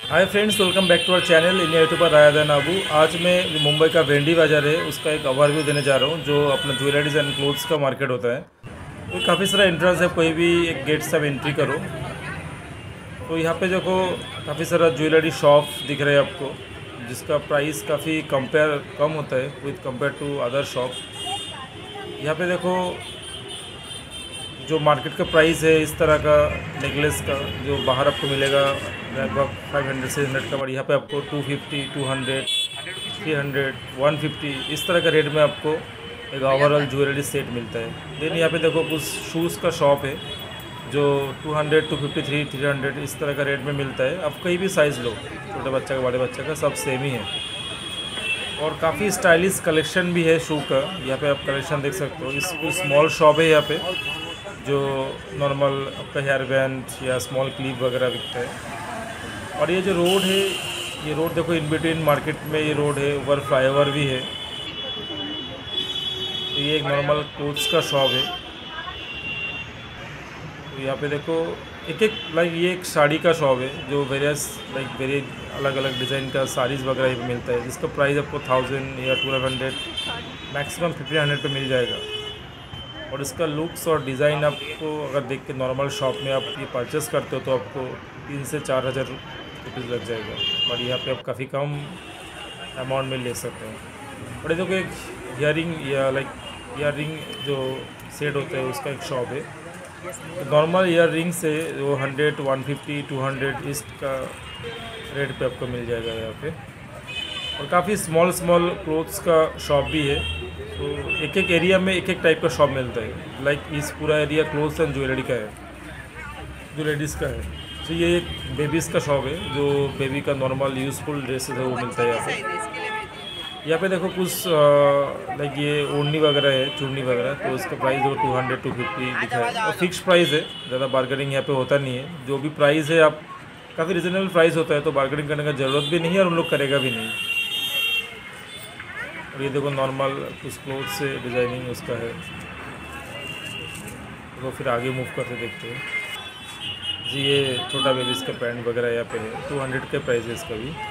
Hi friends, welcome back to our channel India youtuber Raidan Abu. आज मैं मुंबई का वेंडी बाज़ार है उसका एक ओवरव्यू देने जा रहा हूँ, जो अपना ज्वेलरीज एंड क्लोथ्स का मार्केट होता है। तो काफ़ी सारा एंट्रेंस है, कोई भी एक गेट से आप एंट्री करो तो यहाँ पे देखो काफ़ी सारा ज्वेलरी शॉप दिख रहे हैं आपको, जिसका प्राइस काफ़ी कम होता है with compare to other shop. यहाँ पे देखो जो मार्केट का प्राइस है इस तरह का नेकलेस का, जो बाहर आपको मिलेगा लगभग 500 से 100 का, बट यहाँ पे आपको 250, 200, 300, 150 इस तरह का रेट में आपको एक ओवरऑल ज्वेलरी सेट मिलता है। देन यहाँ पे देखो कुछ शूज़ का शॉप है जो 200, 253, 300 इस तरह का रेट में मिलता है। आप कहीं भी साइज़ लो, छोटे बच्चा का बड़े बच्चे का सब सेम ही है। और काफ़ी स्टाइलिश कलेक्शन भी है शू का, यहाँ पे आप कलेक्शन देख सकते हो। इस स्मॉल शॉप है यहाँ पे, जो नॉर्मल आपका हेयर बैंड या स्मॉल क्लिप वगैरह बिकता है। और ये जो रोड है, ये रोड देखो इन बिटवीन मार्केट में ये रोड है, ऊपर फ्लाईओवर भी है। तो ये एक नॉर्मल क्लोथ्स का शॉप है। तो यहाँ पे देखो एक ये एक साड़ी का शॉप है, जो वेरी अलग अलग डिज़ाइन का साड़ीज़ वगैरह यहाँ पे मिलता है, जिसका प्राइस आपको 1000 या 1200 मैक्सिमम 1500 पे मिल जाएगा। और इसका लुक्स और डिज़ाइन आपको अगर देख के नॉर्मल शॉप में आप ये परचेस करते हो तो आपको 3 से 4000 रुपीज़ लग जाएगा, और यहाँ पे आप काफ़ी कम अमाउंट में ले सकते हैं। और ये देखो एक ईयर रिंग जो सेट होता है उसका एक शॉप है। नॉर्मल ईयर रिंग से वो 100, 150, 200 इसका रेट पे आपको मिल जाएगा यहाँ पे। और काफ़ी स्मॉल क्लोथ्स का शॉप भी है। तो एक एक एरिया में एक एक टाइप का शॉप मिलता है। इस पूरा एरिया क्लोथ्स एंड ज्वेलरी का है, जो लेडीज़ का है। तो ये एक बेबीज़ का शॉप है, जो बेबी का नॉर्मल यूज़फुल ड्रेसेस है वो मिलता है यहाँ पे। यहाँ पे देखो कुछ ये ओढ़नी वगैरह है, चुन्नी वगैरह, तो इसका प्राइस देखो 200, 250 लिखा है। और फिक्स प्राइस है, ज़्यादा बार्गेनिंग यहाँ पे होता नहीं है। जो भी प्राइस है आप काफ़ी रिजनेबल प्राइस होता है, तो बार्गेनिंग करने का ज़रूरत भी नहीं है और उन लोग करेगा भी नहीं। और ये देखो नॉर्मल कुछ क्लोथ से डिज़ाइनिंग उसका है। तो फिर आगे मूव करके देखते हैं जी। ये छोटा बेबीज़ का पैंट वगैरह यहाँ पे है, 200 के प्राइस है इसका भी।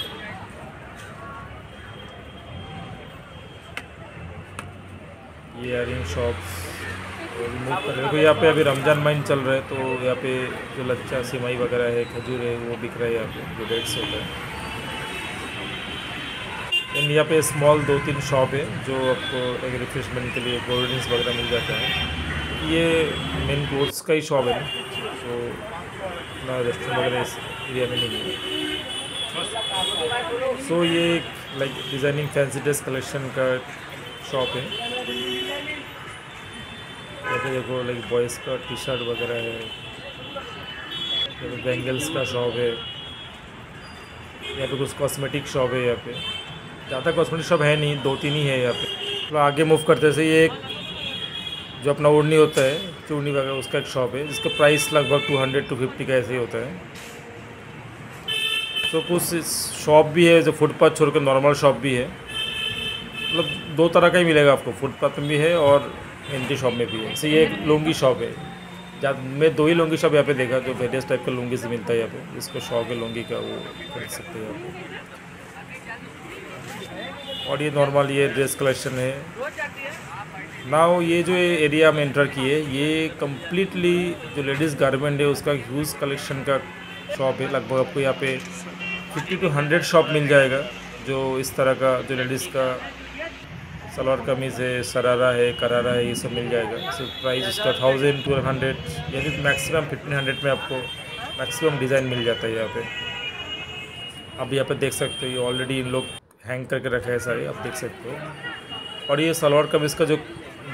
ये इयरिंग शॉप्स मूव कर रहे हैं। यहाँ पे अभी रमज़ान महीना चल रहा है, तो यहाँ पे जो लच्छा सिमाई वगैरह है, खजूर है, वो बिक रहा है यहाँ पे, जो डेट्स होता है। एंड यहाँ पे स्मॉल 2-3 शॉप है, जो आपको एक रिफ्रेशमेंट के लिए कोल्ड ड्रिंक्स वगैरह मिल जाता है। ये मेन क्लोथ्स का ही शॉप है, तो ना रेस्टोरेंट वगैरह इस एरिया में नहीं है। सो ये डिज़ाइनिंग फैंसी ड्रेस कलेक्शन का शॉप है। यहाँ पे देखो बॉयज़ का टी शर्ट वगैरह है, बैंगल्स का शॉप है। यहाँ पे कुछ कॉस्मेटिक शॉप है। यहाँ पे ज़्यादा कॉस्मेटिक शॉप है नहीं, 2-3 ही है यहाँ पे। तो आगे मूव करते से ये एक जो अपना ओढ़नी होता है, चूड़नी वगैरह, उसका एक शॉप है, जिसका प्राइस लगभग 200, 250 का ऐसे ही होता है। तो कुछ शॉप भी है जो फुटपाथ छोड़ कर नॉर्मल शॉप भी है। मतलब 2 तरह का ही मिलेगा आपको, फुटपाथ में भी है और एंटी शॉप में भी है। जैसे ये एक लुंगी शॉप है, जब मैं 2 ही लुंगी शॉप यहाँ पे देखा, जो वेरियस टाइप का लुंगी से मिलता है यहाँ पे। जिसको शौक है लुंगी का, वो खरीद सकते हैं यहाँ पे। और ये नॉर्मल ये ड्रेस कलेक्शन है। नाउ ये जो एरिया में एंटर किए, ये कम्प्लीटली जो लेडीज़ गारमेंट है उसका ह्यूज कलेक्शन का शॉप है। लगभग आपको यहाँ पे 50 to 100 शॉप मिल जाएगा, जो इस तरह का जो लेडीज़ का सलवार कमीज़ है, शरारा है, करारा है, ये सब मिल जाएगा। सिर्फ प्राइस इसका 1000, 1200 यानी मैक्सिमम 1500 में आपको मैक्सिमम डिज़ाइन मिल जाता है यहाँ पे। आप यहाँ पे देख सकते हो, ये ऑलरेडी इन लोग हैंग करके रखे हैं सारे, आप देख सकते हो। और ये सलवार कमीज़ का जो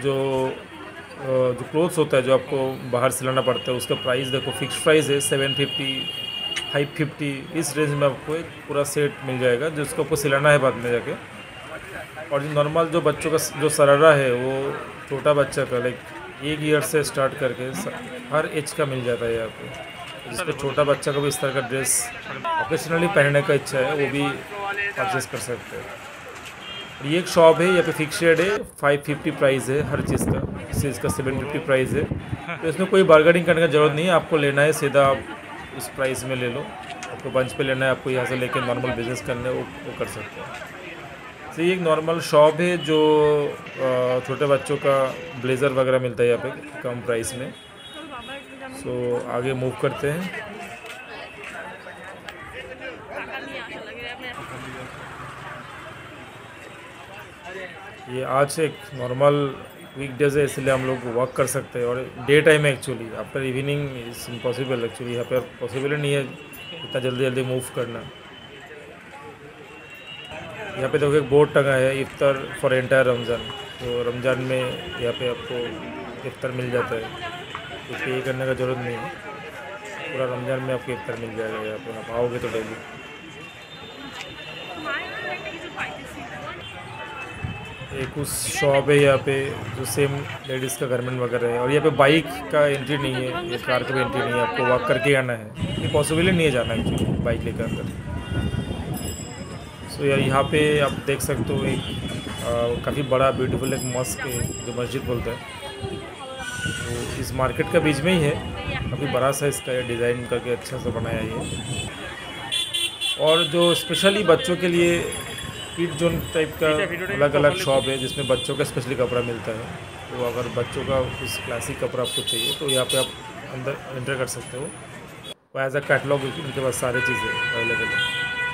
क्लोथ्स होता है, जो आपको बाहर सिलाना पड़ता है, उसका प्राइस देखो फिक्स प्राइस है 750, 550 इस रेंज में आपको एक पूरा सेट मिल जाएगा, जिसको आपको सिलाना है बाद में जाके। और जो नॉर्मल जो बच्चों का जो शरारा है, वो छोटा बच्चा का 1 ईयर से स्टार्ट करके हर एज का मिल जाता है यहाँ पे। जिसको छोटा बच्चा को भी इस तरह का ड्रेस ओकेशनली पहनने का इच्छा है, वो भी परचेस कर सकते हैं। ये एक शॉप है, यहाँ पे फिक्स रेट है, 550 प्राइस है हर चीज़ का। इस चीज़ का 750 प्राइस है। तो इसमें कोई बार्गेनिंग करने का ज़रूरत नहीं है, आपको लेना है सीधा आप उस प्राइस में ले लो। आपको बंच पे लेना है, आपको यहाँ से लेके नॉर्मल बिजनेस करना है, वो कर सकते हैं। तो ये एक नॉर्मल शॉप है जो छोटे बच्चों का ब्लेज़र वगैरह मिलता है यहाँ पे कम प्राइस में। सो आगे मूव करते हैं। ये आज एक नॉर्मल वीकडेज है, इसलिए हम लोग वॉक कर सकते हैं, और डे टाइम है actually. After evening is impossible actually, यहाँ पर पॉसिबल नहीं है इतना जल्दी जल्दी मूव करना। यहाँ पे देखो एक बोर्ड टंगा है, इफ्तार फॉर एंटायर रमज़ान। तो रमज़ान में यहाँ पे आपको इफ्तार मिल जाता है, कुछ पे करने का ज़रूरत नहीं है, पूरा रमज़ान में आपको इफ्तार मिल जाएगा यहाँ पे, आप आओगे तो डेली। एक उस शॉप है यहाँ पे जो सेम लेडीज़ का गारमेंट वगैरह है, और यहाँ पे बाइक का एंट्री नहीं है, ये कार का भी एंट्री नहीं है, आपको वॉक करके आना है, ये पॉसिबल ही नहीं है जाना एक्चुअली बाइक लेकर अंदर। सो यहाँ पे आप देख सकते हो एक काफ़ी बड़ा ब्यूटीफुल एक मॉस्क है जो मस्जिद बोलते हैं, तो इस मार्केट का बीच में ही है, काफ़ी बड़ा सा इसका डिज़ाइन करके अच्छा सा बनाया है। और जो स्पेशली बच्चों के लिए किड जोन टाइप का अलग अलग शॉप है जिसमें बच्चों का स्पेशली कपड़ा मिलता है। तो अगर बच्चों का कुछ क्लासिक कपड़ा आपको चाहिए तो यहाँ पे आप अंदर एंटर कर सकते हो, वो एज अ कैटलॉग उनके पास सारी चीज़ें अवेलेबल है।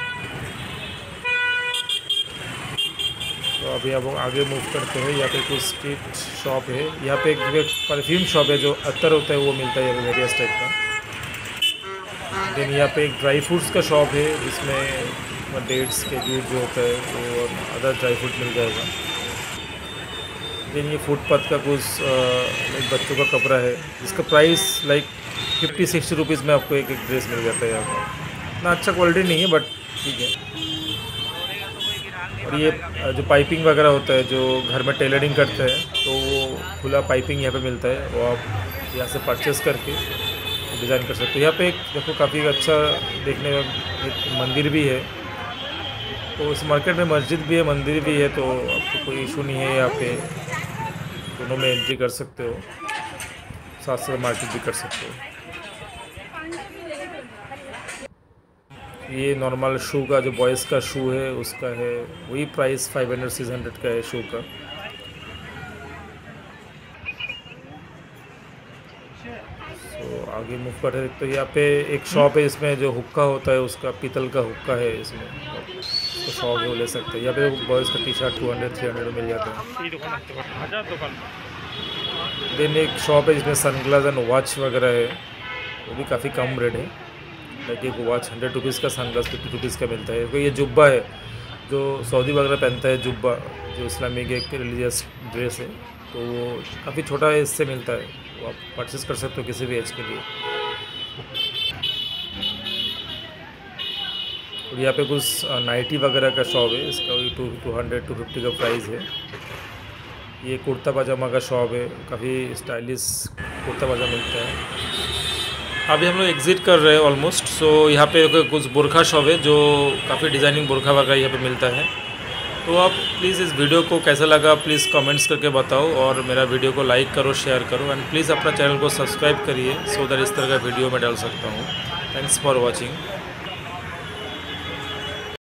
तो अभी अब आगे मूव करते हैं। यहाँ पे कुछ स्ट्रीट शॉप है, यहाँ पे एक परफ्यूम शॉप है जो अत्तर होता है वो मिलता है वेरियस टाइप का। देन यहाँ पे एक ड्राई फ्रूट्स का शॉप है जिसमें डेट्स के जूस जो होता है वो अदर ड्राई फ्रूट मिल जाएगा। देन ये फुटपाथ का कुछ बच्चों का कपड़ा है जिसका प्राइस लाइक 50-60 रुपीज़ में आपको एक ड्रेस मिल जाता है यहाँ पर। इतना अच्छा क्वालिटी नहीं है बट ठीक है। और ये जो पाइपिंग वगैरह होता है जो घर में टेलरिंग करते हैं तो वो खुला पाइपिंग यहाँ पे मिलता है, वो आप यहाँ से परचेस करके डिज़ाइन कर सकते हो। यहाँ पे एक देखो काफ़ी अच्छा देखने में एक मंदिर भी है, तो इस मार्केट में मस्जिद भी है मंदिर भी है, तो आपको कोई इशू नहीं है, यहाँ पे दोनों में एंट्री कर सकते हो, साथ साथ मार्केट भी कर सकते हो। ये नॉर्मल शू का जो बॉयज़ का शू है उसका है, वही प्राइस 500-600 का है शू का। तो आगे मूव कर रहे तो यहाँ पे एक शॉप है इसमें जो हुक्का होता है उसका पीतल का हुक्का है, इसमें तो शॉप है वो ले सकते हैं। यहाँ पे बॉयज़ का टी शर्ट 200-300 में मिल जाता है। देन एक शॉप है जिसमें सनग्लास एंड वॉच वगैरह है, वो भी काफ़ी कम रेट है, लाइक एक वॉच 100 रुपीज़ का, सनग्लास 50 रुपीज़ का मिलता है। क्योंकि ये जुब्बा है जो सऊदी वगैरह पहनता है, जुब्बा जो इस्लामिक एक रिलीजियस ड्रेस है, तो वो काफ़ी छोटा है, इससे मिलता है, वो आप परचेस कर सकते हो किसी भी एज के लिए। और यहाँ पे कुछ नाइटी वगैरह का शॉप है, इसका भी 200-250 का प्राइस है। ये कुर्ता पजामा का शॉप है, काफ़ी स्टाइलिश कुर्ता पजामा मिलता है। अभी हम लोग एग्ज़िट कर रहे हैं ऑलमोस्ट। सो यहाँ पे कुछ बुरखा शॉप है जो काफ़ी डिज़ाइनिंग बुरखा वगैरह यहाँ पे मिलता है। तो आप प्लीज़ इस वीडियो को कैसा लगा प्लीज़ कमेंट्स करके बताओ, और मेरा वीडियो को लाइक करो, शेयर करो, एंड प्लीज़ अपना चैनल को सब्सक्राइब करिए सो दैट इस तरह का वीडियो मैं डाल सकता हूँ। Thanks for watching.